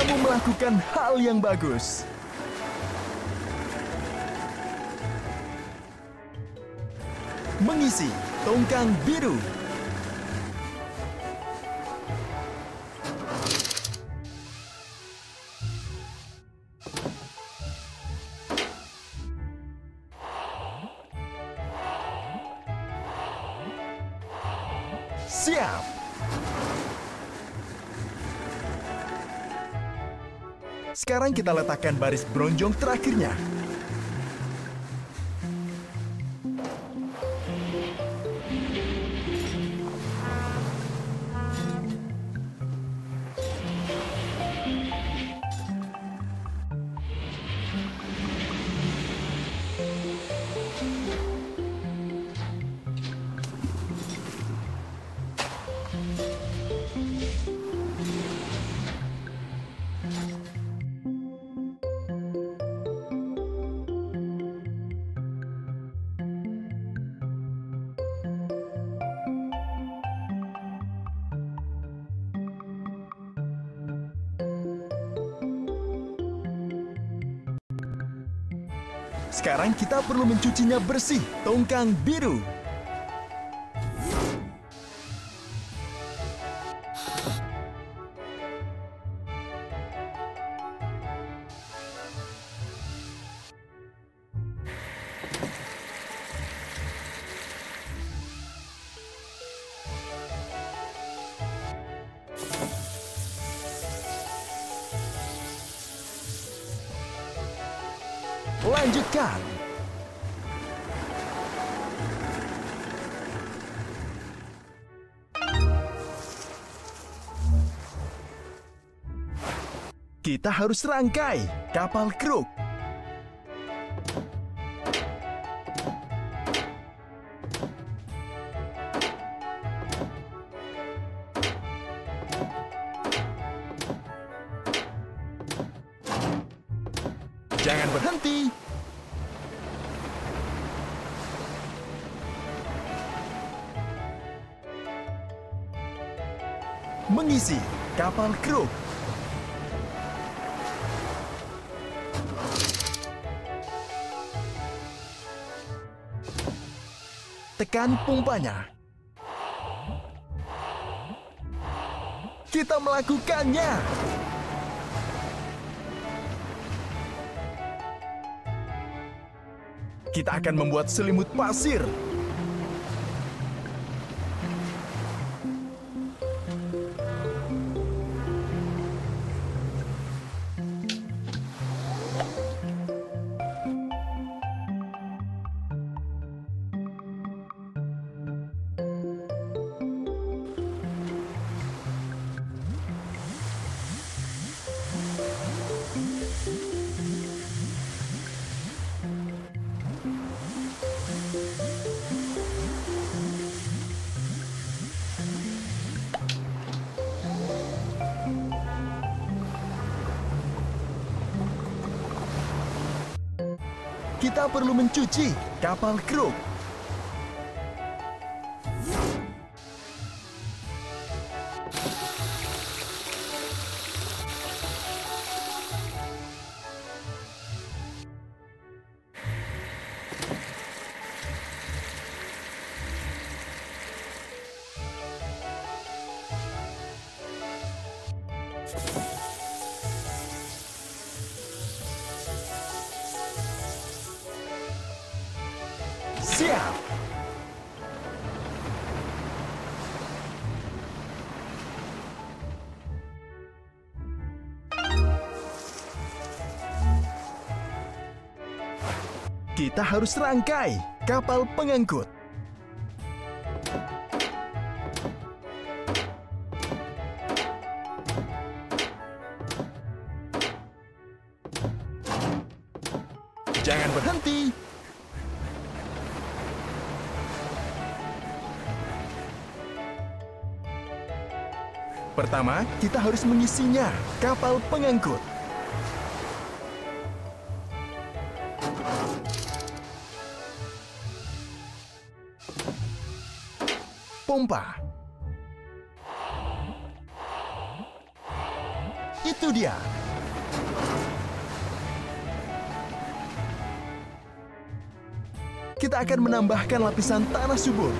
kamu melakukan hal yang bagus. Mengisi tongkang biru. Siap. Sekarang kita letakkan baris bronjong terakhirnya. Sekarang kita perlu mencucinya bersih, tongkang biru. Lanjutkan. Kita harus rangkai kapal kruk. Jangan berhenti. Mengisi kapal kruk. Tekan pompanya. Kita melakukannya. Kita akan membuat selimut pasir. Kita perlu mencuci kapal kruk. Siap. Kita harus rangkai kapal pengangkut. Jangan berhenti. Pertama, kita harus mengisinya kapal pengangkut. Pompa. Itu dia. Kita akan menambahkan lapisan tanah subur.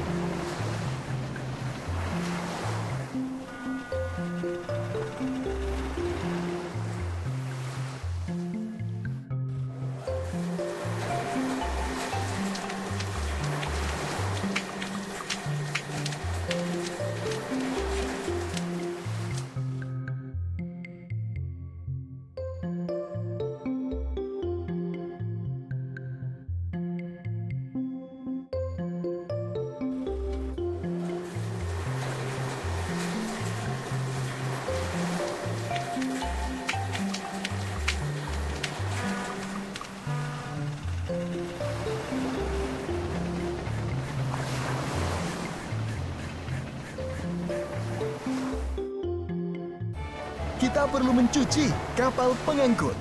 Kita perlu mencuci kapal pengangkut.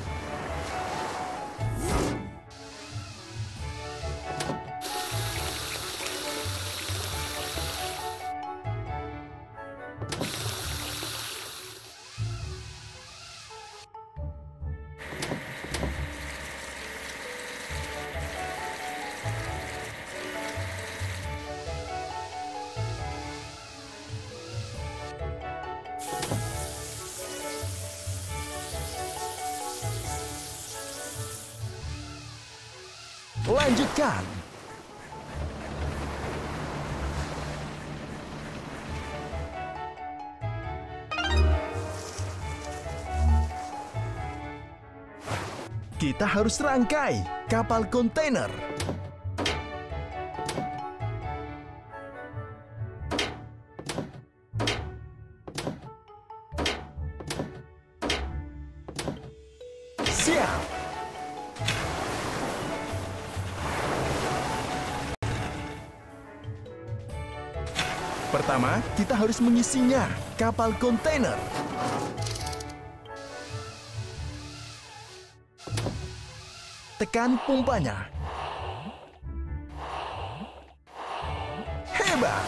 Lanjutkan. Kita harus rangkai kapal kontainer. Siap. Pertama, kita harus mengisinya kapal kontainer. Tekan pompanya. Hebat!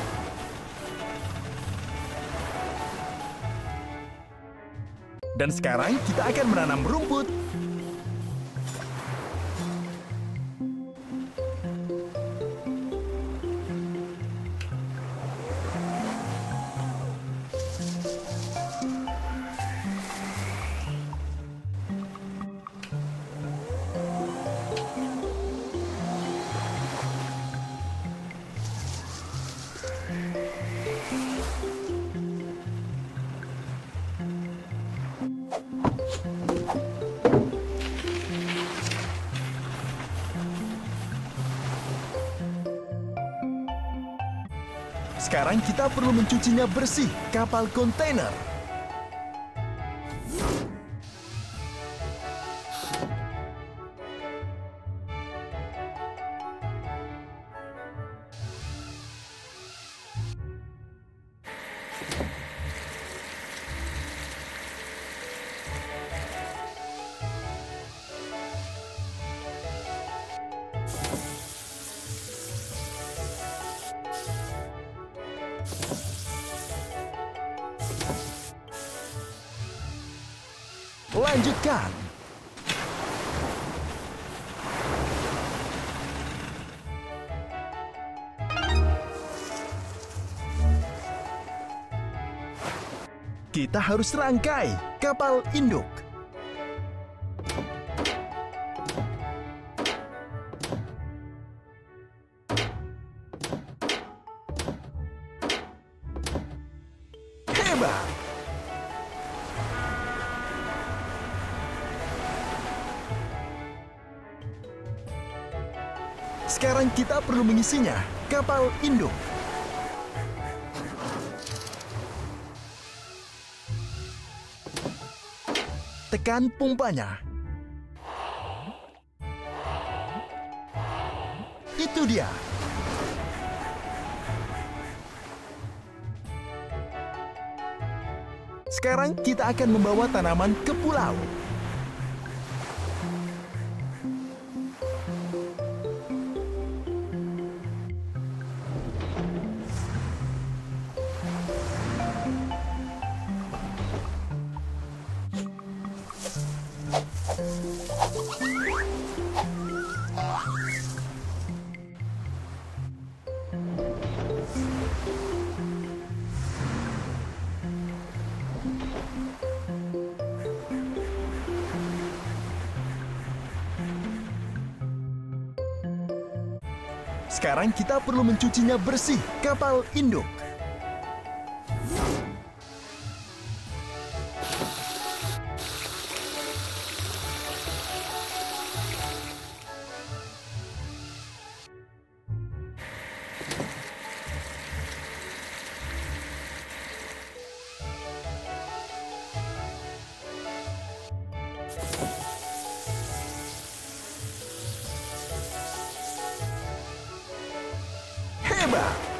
Dan sekarang kita akan menanam rumput. Sekarang kita perlu mencucinya bersih kapal kontainer. Lanjutkan. Kita harus rangkai kapal induk. Hebat! Sekarang kita perlu mengisinya kapal induk. Tekan pompanya. Itu dia. Sekarang kita akan membawa tanaman ke pulau. Sekarang kita perlu mencucinya bersih, kapal induk. Hebat!